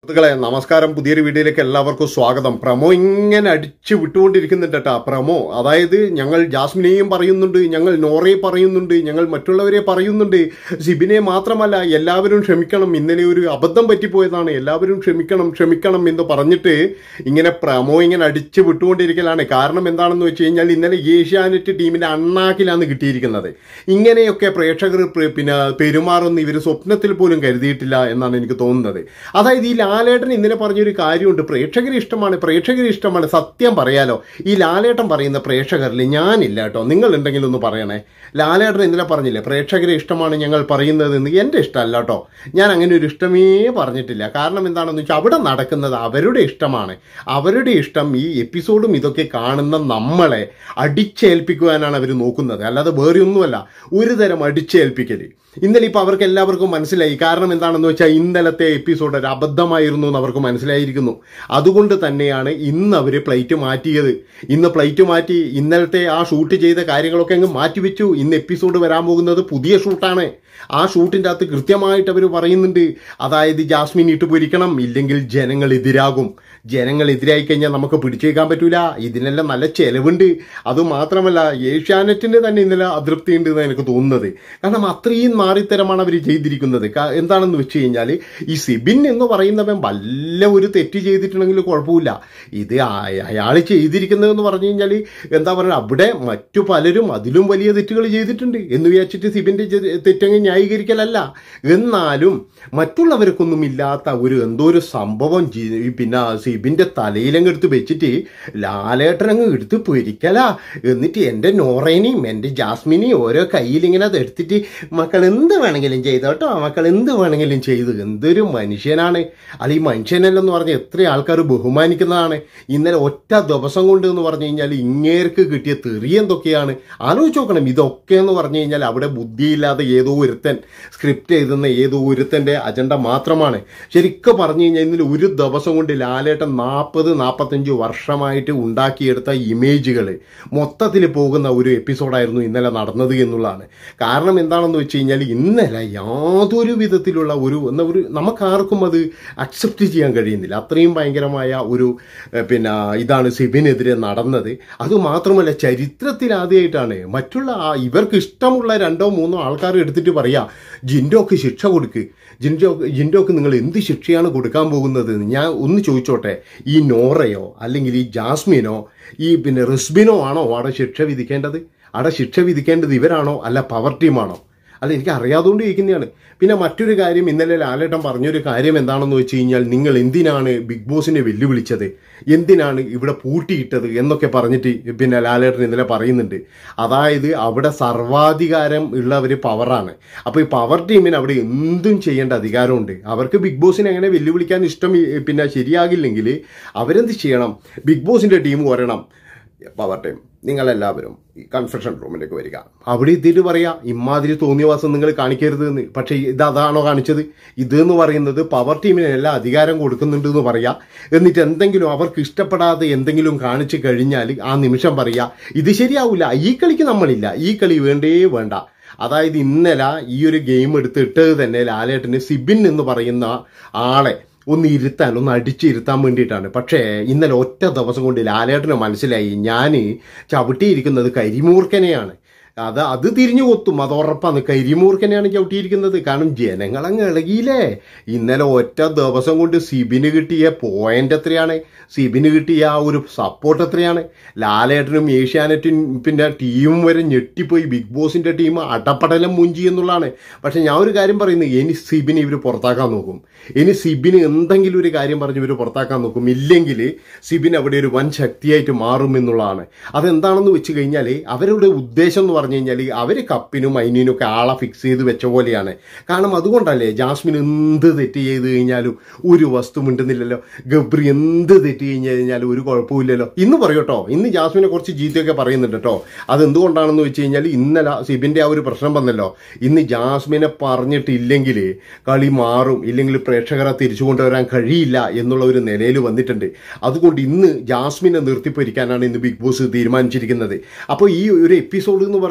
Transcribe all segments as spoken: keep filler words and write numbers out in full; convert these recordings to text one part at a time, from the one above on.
സുഹൃത്തുക്കളെ നമസ്കാരം. പുതിയൊരു വീഡിയോയിലേക്ക് എല്ലാവർക്കും സ്വാഗതം. പ്രമോ ഇങ്ങനെ അടിച്ചു വിട്ടുകൊണ്ടിരിക്കുന്നുണ്ട് കേട്ടോ. പ്രമോ അതായത് ഞങ്ങൾ ജാസ്മിനെയും പറയുന്നുണ്ട്, ഞങ്ങൾ നോറയെ പറയുന്നുണ്ട്, ഞങ്ങൾ മറ്റുള്ളവരെ പറയുന്നുണ്ട്, സിബിനെ മാത്രമല്ല എല്ലാവരും ക്ഷമിക്കണം, ഇന്നലെ ഒരു അബദ്ധം പറ്റിപ്പോയതാണ്, എല്ലാവരും ക്ഷമിക്കണം ക്ഷമിക്കണം എന്ന് പറഞ്ഞിട്ട് ഇങ്ങനെ പ്രമോ ഇങ്ങനെ അടിച്ചു വിട്ടുകൊണ്ടിരിക്കലാണ്. കാരണം എന്താണെന്ന് വെച്ച് കഴിഞ്ഞാൽ ഇന്നലെ ഏഷ്യാനെറ്റ് ടീമിന്റെ അണ്ണാക്കിലാണ് കിട്ടിയിരിക്കുന്നത്. ഇങ്ങനെയൊക്കെ പ്രേക്ഷകർ പിന്നെ പെരുമാറുന്ന ഇവർ സ്വപ്നത്തിൽ പോലും കരുതിയിട്ടില്ല എന്നാണ് എനിക്ക് തോന്നുന്നത്. അതായത് ഈ ലാലേട്ടൻ ഇന്നലെ പറഞ്ഞൊരു കാര്യമുണ്ട്, പ്രേക്ഷകരെ ഇഷ്ടമാണ് പ്രേക്ഷകരെ ഇഷ്ടമാണ് സത്യം പറയാലോ. ഈ ലാലേട്ടൻ പറയുന്ന പ്രേക്ഷകരിൽ ഞാനില്ല കേട്ടോ, നിങ്ങൾ ഉണ്ടെങ്കിൽ ഒന്ന് പറയണേ. ലാലേട്ടൻ ഇന്നലെ പറഞ്ഞില്ലേ പ്രേക്ഷകരെ ഇഷ്ടമാണ് ഞങ്ങൾ പറയുന്നതെന്ന്. എൻ്റെ ഇഷ്ടമല്ല കേട്ടോ, ഞാൻ അങ്ങനെ ഒരു ഇഷ്ടമേ പറഞ്ഞിട്ടില്ല. കാരണം എന്താണെന്ന് വെച്ചാൽ അവിടെ നടക്കുന്നത് അവരുടെ ഇഷ്ടമാണ്. അവരുടെ ഇഷ്ടം ഈ എപ്പിസോഡും ഇതൊക്കെ കാണുന്ന നമ്മളെ അടിച്ചേൽപ്പിക്കുവാനാണ് അവർ നോക്കുന്നത്, അല്ലാതെ വേറെ ഒന്നുമല്ല. ഒരു തരം അടിച്ചേൽപ്പിക്കൽ ഇന്നലെ ഇപ്പോൾ അവർക്ക് എല്ലാവർക്കും മനസ്സിലായി. കാരണം എന്താണെന്ന് വെച്ചാൽ ഇന്നലത്തെ എപ്പിസോഡ് ഒരു അബദ്ധമായിരുന്നു എന്ന് അവർക്ക് മനസ്സിലായിരിക്കുന്നു. അതുകൊണ്ട് തന്നെയാണ് ഇന്ന് അവർ പ്ലേറ്റ് മാറ്റിയത്. ഇന്ന് പ്ലേറ്റ് മാറ്റി ഇന്നലത്തെ ആ ഷൂട്ട് ചെയ്ത കാര്യങ്ങളൊക്കെ അങ്ങ് മാറ്റിവെച്ചു. ഇന്ന് എപ്പിസോഡ് വരാൻ പോകുന്നത് പുതിയ ഷൂട്ടാണ്. ആ ഷൂട്ടിൻ്റെ അകത്ത് കൃത്യമായിട്ട് അവർ പറയുന്നുണ്ട്, അതായത് ജാസ്മിൻ ഇട്ട് പൊരിക്കണം, ഇല്ലെങ്കിൽ ജനങ്ങൾ എതിരാകും. ജനങ്ങൾ എതിരായി കഴിഞ്ഞാൽ നമുക്ക് പിടിച്ചേക്കാൻ പറ്റൂല. ഇതിനെല്ലാം നല്ല ചെലവുണ്ട്. അതുമാത്രമല്ല ഏഷ്യാനെറ്റിന് തന്നെ ഇന്നലെ അതൃപ്തി ഉണ്ട് എന്നാണ് എനിക്ക് തോന്നുന്നത്. കാരണം അത്രയും മാറിത്തരമാണ് അവർ ചെയ്തിരിക്കുന്നത്. എന്താണെന്ന് വെച്ച് കഴിഞ്ഞാൽ ഈ സിബിൻ എന്ന് പറയുന്നവൻ വല്ല ഒരു തെറ്റ് ചെയ്തിട്ടുണ്ടെങ്കിൽ കുഴപ്പമില്ല. ഇത് അയാൾ ചെയ്തിരിക്കുന്നതെന്ന് പറഞ്ഞു കഴിഞ്ഞാൽ എന്താ പറയുക, അവിടെ മറ്റു പലരും അതിലും വലിയ തെറ്റുകൾ ചെയ്തിട്ടുണ്ട് എന്ന് വിചാരിച്ചിട്ട് സിബിൻ്റെ തെറ്റങ്ങ് ന്യായീകരിക്കലല്ല. എന്നാലും മറ്റുള്ളവർക്കൊന്നും ഇല്ലാത്ത ഒരു എന്തോ ഒരു സംഭവം പിന്നെ സിബിൻ്റെ തലയിലങ്ങ് എടുത്ത് വെച്ചിട്ട് ലാലേട്ടനങ്ങ് എടുത്ത് പൊരിക്കല. എന്നിട്ട് എൻ്റെ നോറേനെയും എൻ്റെ ജാസ്മിനെയും ഓരോ കയ്യിലിങ്ങനെ അത് എടുത്തിട്ട് മക്കൾ എന്ത് വേണമെങ്കിലും ചെയ്തോട്ടോ, മക്കൾ എന്ത് വേണമെങ്കിലും ചെയ്തു. എന്തൊരു മനുഷ്യനാണ്. അത് ഈ മനുഷ്യനല്ലെന്ന് പറഞ്ഞാൽ എത്ര ആൾക്കാർ ബഹുമാനിക്കുന്നതാണ്. ഇന്നലെ ഒറ്റ ദിവസം കൊണ്ട് എന്ന് പറഞ്ഞു കഴിഞ്ഞാൽ ഇങ്ങേർക്ക് കിട്ടിയ തെറി എന്തൊക്കെയാണ് ആലോചിച്ച് നോക്കണം. ഇതൊക്കെ എന്ന് പറഞ്ഞു കഴിഞ്ഞാൽ അവിടെ ബുദ്ധിയില്ലാതെ ഏതോ ഒരുത്തൻ സ്ക്രിപ്റ്റ് എഴുതുന്ന ഏതോ ഒരുത്തൻ്റെ അജണ്ട മാത്രമാണ്. ശരിക്കും പറഞ്ഞു കഴിഞ്ഞാൽ ഇന്നലെ ഒരു ദിവസം കൊണ്ട് ലാലേട്ടൻ നാൽപ്പത് നാൽപ്പത്തഞ്ച് വർഷമായിട്ട് ഉണ്ടാക്കിയെടുത്ത ഇമേജുകൾ മൊത്തത്തിൽ പോകുന്ന ഒരു എപ്പിസോഡായിരുന്നു ഇന്നലെ നടന്നത് എന്നുള്ളതാണ്. കാരണം എന്താണെന്ന് വെച്ച് കഴിഞ്ഞാൽ ഇന്നലെ യാതൊരു വിധത്തിലുള്ള ഒരു എന്താ ഒരു നമുക്കാർക്കും അത് അക്സെപ്റ്റ് ചെയ്യാൻ കഴിയുന്നില്ല. അത്രയും ഭയങ്കരമായ ഒരു പിന്നെ ഇതാണ് സിബിനെതിരെ നടന്നത്. അതുമാത്രമല്ല ചരിത്രത്തിൽ ആദ്യമായിട്ടാണ് മറ്റുള്ള ഇവർക്ക് ഇഷ്ടമുള്ള രണ്ടോ മൂന്നോ ആൾക്കാർ എടുത്തിട്ട് പറയാ ജിൻഡോക്ക് ശിക്ഷ കൊടുക്ക്, ജിൻഡോ ജിൻഡോക്ക് നിങ്ങൾ എന്ത് ശിക്ഷയാണ് കൊടുക്കാൻ പോകുന്നത്. ഞാൻ ഒന്ന് ചോദിച്ചോട്ടെ, ഈ നോറയോ അല്ലെങ്കിൽ ഈ ജാസ്മിനോ ഈ പിന്നെ റിസ്ബിനോ ആണോ അവിടെ ശിക്ഷ വിധിക്കേണ്ടത്? അവിടെ ശിക്ഷ വിധിക്കേണ്ടത് ഇവരാണോ അല്ല പവർ ടീമാണോ? അല്ല, എനിക്ക് അറിയാതുകൊണ്ട് ചോദിക്കുന്നതാണ്. പിന്നെ മറ്റൊരു കാര്യം, ഇന്നലെ ലാലേട്ടൻ പറഞ്ഞൊരു കാര്യം എന്താണെന്ന് വെച്ച് കഴിഞ്ഞാൽ നിങ്ങൾ എന്തിനാണ് ബിഗ് ബോസിനെ വെല്ലുവിളിച്ചത്, എന്തിനാണ് ഇവിടെ പൂട്ടിയിട്ടത് എന്നൊക്കെ പറഞ്ഞിട്ട് പിന്നെ ലാലേട്ടൻ ഇന്നലെ പറയുന്നുണ്ട്. അതായത് അവിടെ സർവാധികാരം ഉള്ളവർ പവറാണ്. അപ്പോൾ ഈ പവർ ടീമിന് അവിടെ എന്തും ചെയ്യേണ്ട അധികാരമുണ്ട്. അവർക്ക് ബിഗ് ബോസിനെ അങ്ങനെ വെല്ലുവിളിക്കാൻ ഇഷ്ടം പിന്നെ ശരിയാകില്ലെങ്കിൽ അവരെന്ത് ചെയ്യണം, ബിഗ് ബോസിൻ്റെ ടീം വരണം, പവർ ടീം നിങ്ങളെല്ലാവരും കൺഫെഷൻ റൂമിലേക്ക് വരിക, അവിടെ എത്തിയിട്ട് പറയാ ഇമാതിരി തോന്നിയവാസം നിങ്ങൾ കാണിക്കരുത് എന്ന്. പക്ഷേ ഇത് അതാണോ കാണിച്ചത്? ഇതെന്ന് പറയുന്നത് പവർ ടീമിന് എല്ലാ അധികാരം കൊടുക്കുന്നുണ്ട് എന്ന് പറയാ. എന്നിട്ട് എന്തെങ്കിലും അവർക്ക് ഇഷ്ടപ്പെടാതെ എന്തെങ്കിലും കാണിച്ചു കഴിഞ്ഞാൽ ആ നിമിഷം പറയാ ഇത് ശരിയാവില്ല, ഈ കളിക്ക് നമ്മളില്ല, ഈ കളി വേണ്ടേ വേണ്ട. അതായത് ഇന്നലെ ഈ ഒരു ഗെയിം എടുത്തിട്ടത് തന്നെ ലാലേട്ടന് സിബിൻ എന്ന് പറയുന്ന ആളെ ഒന്ന് ഇരുത്താൻ ഒന്ന് അടിച്ചിരുത്താൻ വേണ്ടിയിട്ടാണ്. പക്ഷേ ഇന്നലെ ഒറ്റ ദിവസം കൊണ്ട് ലാലേട്ടന് മനസ്സിലായി ഞാൻ ചവിട്ടിയിരിക്കുന്നത് കരിമൂർക്കനെയാണ്. അത് അത് തിരിഞ്ഞു കൊത്തും, അത് ഉറപ്പാണ്. കരിമൂർക്കനെയാണ് ചവിട്ടിയിരിക്കുന്നത്. കാരണം ജനങ്ങളങ്ങ് ഇളകിയില്ലേ. ഇന്നലെ ഒറ്റ ദിവസം കൊണ്ട് സിബിന് കിട്ടിയ പോയിന്റ് എത്രയാണ്, സിബിന് കിട്ടിയ ആ ഒരു സപ്പോർട്ട് എത്രയാണ്. ലാലേട്ടനും ഏഷ്യാനെറ്റും പിന്നെ ടീമും വരെ ഞെട്ടിപ്പോയി. ബിഗ് ബോസിൻ്റെ ടീം അടപടലം മുഞ്ചി എന്നുള്ളതാണ്. പക്ഷെ ഞാൻ ഒരു കാര്യം പറയുന്നത്, ഇനി സിബിന് ഇവർ പുറത്താക്കാൻ നോക്കും. ഇനി സിബിന് എന്തെങ്കിലും ഒരു കാര്യം പറഞ്ഞ് ഇവർ പുറത്താക്കാൻ നോക്കും. ഇല്ലെങ്കിൽ സിബിൻ അവിടെ ഒരു വൻ ശക്തിയായിട്ട് മാറും എന്നുള്ളതാണ്. അതെന്താണെന്ന് വെച്ച് കഴിഞ്ഞാൽ അവരുടെ ഉദ്ദേശം എന്ന് പറഞ്ഞു കഴിഞ്ഞാൽ അവർ കപ്പിനും മൈനിനും ഒക്കെ ആളെ ഫിക്സ് ചെയ്ത് വെച്ച പോലെയാണ്. കാരണം അതുകൊണ്ടല്ലേ ജാസ്മിൻ എന്ത് തെറ്റ് ചെയ്ത് കഴിഞ്ഞാലും ഒരു വസ്തു മിണ്ടുന്നില്ലല്ലോ, ഗബ്രി എന്ത് തെറ്റ് കഴിഞ്ഞ് കഴിഞ്ഞാലും ഒരു കുഴപ്പമില്ലല്ലോ. ഇന്ന് പറയൂട്ടോ, ഇന്ന് ജാസ്മിനെ കുറച്ച് ജീത്തൊക്കെ പറയുന്നുണ്ട് കേട്ടോ. അതെന്തുകൊണ്ടാണെന്ന് വെച്ച് കഴിഞ്ഞാൽ ഇന്നലെ സിബിൻ്റെ ആ ഒരു പ്രശ്നം വന്നല്ലോ. ഇന്ന് ജാസ്മിനെ പറഞ്ഞിട്ടില്ലെങ്കിൽ കളി മാറും, ഇല്ലെങ്കിൽ പ്രേക്ഷകരെ തിരിച്ചു കൊണ്ടുവരാൻ കഴിയില്ല എന്നുള്ള ഒരു നിലയിൽ വന്നിട്ടുണ്ട്. അതുകൊണ്ട് ഇന്ന് ജാസ്മിനെ നിർത്തിപ്പൊരിക്കാനാണ് ഇന്ന് ബിഗ് ബോസ് തീരുമാനിച്ചിരിക്കുന്നത്. അപ്പോൾ ഈ ഒരു എപ്പിസോഡ് എന്ന് പറഞ്ഞാൽ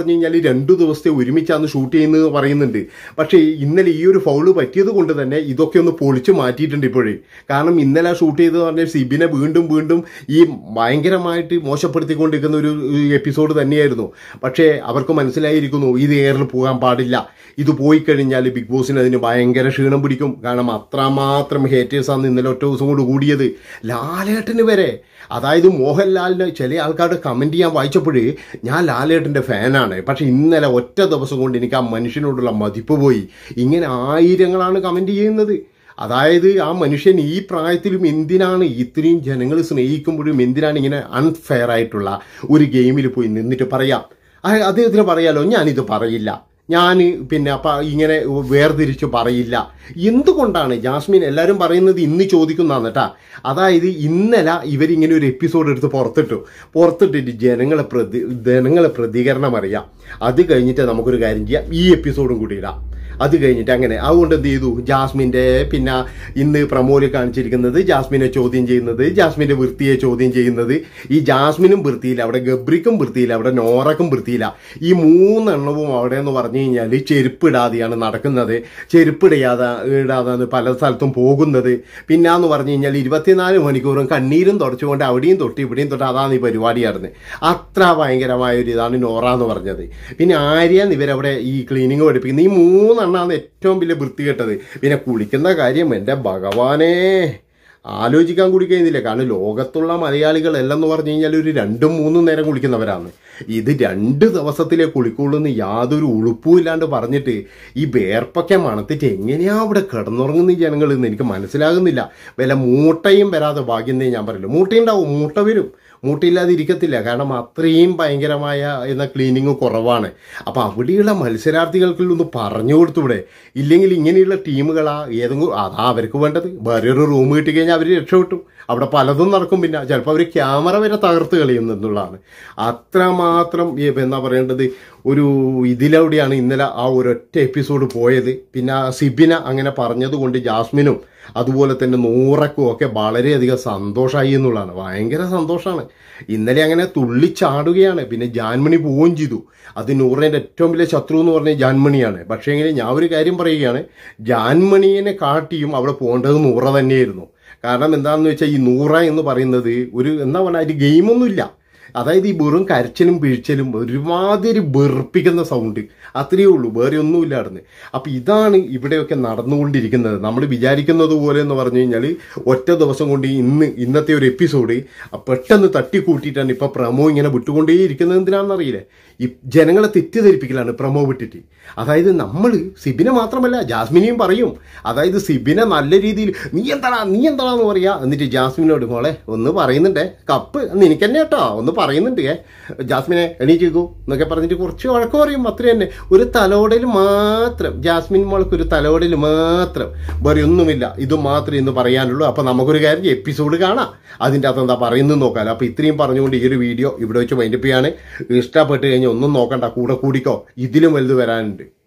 പറഞ്ഞു കഴിഞ്ഞാൽ രണ്ടു ദിവസത്തെ ഒരുമിച്ചാണ് ഷൂട്ട് ചെയ്യുന്നത് പറയുന്നുണ്ട്. പക്ഷേ ഇന്നലെ ഈ ഒരു ഫൗള് പറ്റിയത് കൊണ്ട് തന്നെ ഇതൊക്കെ ഒന്ന് പൊളിച്ചു മാറ്റിയിട്ടുണ്ട് ഇപ്പോഴേ. കാരണം ഇന്നലെ ഷൂട്ട് ചെയ്തത് പറഞ്ഞാൽ സിബിനെ വീണ്ടും വീണ്ടും ഈ ഭയങ്കരമായിട്ട് മോശപ്പെടുത്തിക്കൊണ്ടിരിക്കുന്ന ഒരു എപ്പിസോഡ് തന്നെയായിരുന്നു. പക്ഷേ അവർക്ക് മനസ്സിലായിരിക്കുന്നു ഇത് എയറിൽ പോകാൻ പാടില്ല, ഇത് പോയി കഴിഞ്ഞാൽ ബിഗ് ബോസിന് അതിന് ഭയങ്കര ക്ഷീണം പിടിക്കും. കാരണം അത്രമാത്രം ഹേറ്റേഴ്സാണ് ഇന്നലെ ഒറ്റ ദിവസം കൊണ്ട് കൂടിയത്. ലാലേട്ടന് വരെ, അതായത് മോഹൻലാലിന് ചില ആൾക്കാരുടെ കമൻറ്റ് ചെയ്യാൻ വായിച്ചപ്പോഴേ ഞാൻ ലാലേട്ടൻ്റെ ഫാനാണ്, പക്ഷെ ഇന്നലെ ഒറ്റ ദിവസം കൊണ്ട് എനിക്ക് ആ മനുഷ്യനോടുള്ള മതിപ്പ് പോയി. ഇങ്ങനെ ആയിരങ്ങളാണ് കമൻറ്റ് ചെയ്യുന്നത്. അതായത് ആ മനുഷ്യൻ ഈ പ്രായത്തിലും എന്തിനാണ് ഇത്രയും ജനങ്ങൾ സ്നേഹിക്കുമ്പോഴും എന്തിനാണ് ഇങ്ങനെ അൺഫെയർ ആയിട്ടുള്ള ഒരു ഗെയിമിൽ പോയി നിന്നിട്ട് പറയാം. അദ്ദേഹത്തിന് പറയാലോ ഞാനിത് പറയില്ല, ഞാൻ പിന്നെ അപ്പം ഇങ്ങനെ വേർതിരിച്ച് പറയില്ല. എന്തുകൊണ്ടാണ് ജാസ്മിൻ എല്ലാവരും പറയുന്നത് ഇന്ന് ചോദിക്കുന്നതാണ് കേട്ടാ. അതായത് ഇന്നലെ ഇവരിങ്ങനെ ഒരു എപ്പിസോഡ് എടുത്ത് പുറത്തിട്ടു പുറത്തിട്ടിട്ട് ജനങ്ങളെ പ്രതി ജനങ്ങളെ പ്രതികരണം അറിയാം. അത് കഴിഞ്ഞിട്ട് നമുക്കൊരു കാര്യം ചെയ്യാം, ഈ എപ്പിസോഡും കൂടി ഇടാം. അത് കഴിഞ്ഞിട്ട് അങ്ങനെ അതുകൊണ്ട് എന്ത് ചെയ്തു, ജാസ്മിൻ്റെ പിന്നെ ഇന്ന് പ്രമോയിൽ കാണിച്ചിരിക്കുന്നത് ജാസ്മിനെ ചോദ്യം ചെയ്യുന്നത്, ജാസ്മിൻ്റെ വൃത്തിയെ ചോദ്യം ചെയ്യുന്നത്. ഈ ജാസ്മിനും വൃത്തിയില്ല, അവിടെ ഗബ്രിക്കും വൃത്തിയില്ല, അവിടെ നോറക്കും വൃത്തിയില്ല. ഈ മൂന്നെണ്ണവും അവിടെ എന്ന് പറഞ്ഞു കഴിഞ്ഞാൽ ചെരുപ്പിടാതെയാണ് നടക്കുന്നത്, ചെരുപ്പിടാതെ ഇടാതാണ് പല സ്ഥലത്തും പോകുന്നത്. പിന്നാന്ന് പറഞ്ഞു കഴിഞ്ഞാൽ ഇരുപത്തിനാല് മണിക്കൂറും കണ്ണീരും തുടച്ചുകൊണ്ട് അവിടെയും തൊട്ട് ഇവിടെയും തൊട്ട് അതാണ് ഈ പരിപാടിയായിരുന്നു. അത്ര ഭയങ്കരമായ ഒരു ഇതാണ് നോറ എന്ന് പറഞ്ഞത്. പിന്നെ ആര്യാന്ന് ഇവരവിടെ ഈ ക്ലീനിങ് പഠിപ്പിക്കുന്നത്. ഈ മൂന്ന് ാണ് ഏറ്റവും വലിയ വൃത്തികെട്ടത്. പിന്നെ കുളിക്കുന്ന കാര്യം എൻ്റെ ഭഗവാനെ ആലോചിക്കാൻ കൂടി കഴിയുന്നില്ല. കാരണം ലോകത്തുള്ള മലയാളികളല്ലെന്ന് പറഞ്ഞു കഴിഞ്ഞാൽ ഒരു രണ്ടും മൂന്നും നേരം കുളിക്കുന്നവരാണ്. ഇത് രണ്ട് ദിവസത്തിലേ കുളിക്കുള്ളൂ എന്ന് യാതൊരു ഉളുപ്പും ഇല്ലാണ്ട് പറഞ്ഞിട്ട് ഈ വേർപ്പൊക്കെ മണത്തിട്ട് എങ്ങനെയാ അവിടെ കിടന്നുറങ്ങുന്ന ഈ ജനങ്ങൾ എന്ന് എനിക്ക് മനസ്സിലാകുന്നില്ല. വല്ല മൂട്ടയും വരാതെ ഭാഗ്യം ഞാൻ പറയില്ല. മൂട്ടയുണ്ടാവും, മൂട്ട വരും, മൂട്ടയില്ലാതെ ഇരിക്കത്തില്ല. കാരണം അത്രയും ഭയങ്കരമായ എന്ന ക്ലീനിങ് കുറവാണ്. അപ്പം അവിടെയുള്ള മത്സരാർത്ഥികൾക്കൊന്ന് പറഞ്ഞു കൊടുത്തൂടെ? ഇല്ലെങ്കിൽ ഇങ്ങനെയുള്ള ടീമുകളാ ഏതെങ്കിലും അതാ അവർക്ക് വേണ്ടത്. വേറൊരു റൂം കിട്ടിക്കഴിഞ്ഞാൽ അവർ രക്ഷപ്പെട്ടു. അവിടെ പലതും നടക്കും. പിന്നെ ചിലപ്പോൾ അവർ ക്യാമറ വരെ തകർത്ത് കളയുന്നെന്നുള്ളതാണ്. അത്രമാത്രം എന്താ പറയേണ്ടത് ഒരു ഇതിലൂടെയാണ് ഇന്നലെ ആ ഒരൊറ്റ എപ്പിസോഡ് പോയത്. പിന്നെ സിബിന അങ്ങനെ പറഞ്ഞതുകൊണ്ട് ജാസ്മിനും അതുപോലെ തന്നെ നൂറക്കും ഒക്കെ വളരെയധികം സന്തോഷമായി എന്നുള്ളതാണ്. ഭയങ്കര സന്തോഷമാണ്. ഇന്നലെ അങ്ങനെ തുള്ളിച്ചാടുകയാണ്. പിന്നെ ജാൻമണി പോവുകയും ചെയ്തു. അത് നൂറിൻ്റെ ഏറ്റവും വലിയ ശത്രു എന്ന് പറഞ്ഞാൽ ജാൻമണിയാണ്. പക്ഷേ എങ്കിൽ ഞാൻ ഒരു കാര്യം പറയുകയാണ്, ജാൻമണിയെ കാട്ടിയും അവിടെ പോകേണ്ടത് നൂറ തന്നെയായിരുന്നു. കാരണം എന്താണെന്ന് വെച്ചാൽ ഈ നൂറ എന്ന് പറയുന്നത് ഒരു എന്താ പറയുക, അതിൽ ഗെയിമൊന്നുമില്ല. അതായത് ഈ വെറും കരച്ചിലും പിഴിച്ചലും ഒരുമാതിരി വെറുപ്പിക്കുന്ന സൗണ്ട് അത്രയേ ഉള്ളൂ, വേറെ ഒന്നുമില്ലായിരുന്നു. അപ്പം ഇതാണ് ഇവിടെയൊക്കെ നടന്നുകൊണ്ടിരിക്കുന്നത്. നമ്മൾ വിചാരിക്കുന്നത് പോലെ എന്ന് പറഞ്ഞു കഴിഞ്ഞാൽ ഒറ്റ ദിവസം കൊണ്ട് ഇന്ന് ഇന്നത്തെ ഒരു എപ്പിസോഡ് പെട്ടെന്ന് തട്ടിക്കൂട്ടിയിട്ടാണ് ഇപ്പം പ്രമോ ഇങ്ങനെ വിട്ടുകൊണ്ടേ ഇരിക്കുന്നത്. എന്തിനാണെന്നറിയില്ലേ, ഈ ജനങ്ങളെ തെറ്റിദ്ധരിപ്പിക്കലാണ് പ്രമോ വിട്ടിട്ട്. അതായത് നമ്മൾ സിബിനെ മാത്രമല്ല ജാസ്മിനെയും പറയും. അതായത് സിബിനെ നല്ല രീതിയിൽ നീ എന്താടാ നീ എന്താണെന്ന് പറയാ, എന്നിട്ട് ജാസ്മിനോട് മോളെ ഒന്ന് പറയുന്നുണ്ടേ കപ്പ് നിനക്ക് തന്നെ കേട്ടോ ഒന്ന് പറയുന്നുണ്ട് ഏ ജാസ്മിനെ എണീച്ചേക്കൂ എന്നൊക്കെ പറഞ്ഞിട്ട് കുറച്ച് വഴക്ക് പറയും. അത്ര തന്നെ ഒരു തലോടൽ മാത്രം, ജാസ്മിൻ മോൾക്ക് ഒരു തലോടൽ മാത്രം, വേറെ ഒന്നുമില്ല. ഇത് മാത്രമേ ഇന്ന് പറയാനുള്ളൂ. അപ്പം നമുക്കൊരു കാര്യം എപ്പിസോഡ് കാണാം, അതിൻ്റെ അകത്ത് എന്താ പറയുന്നത് നോക്കാമല്ലോ. അപ്പോൾ ഇത്രയും പറഞ്ഞുകൊണ്ട് ഈ ഒരു വീഡിയോ ഇവിടെ വെച്ച് വൈൻഡപ്പ് ചെയ്യാണ്. ഇഷ്ടപ്പെട്ട് കഴിഞ്ഞാൽ ഒന്നും നോക്കണ്ട, കൂടെ കൂടിക്കോ, ഇതിലും വലുത് വരാനുണ്ട്.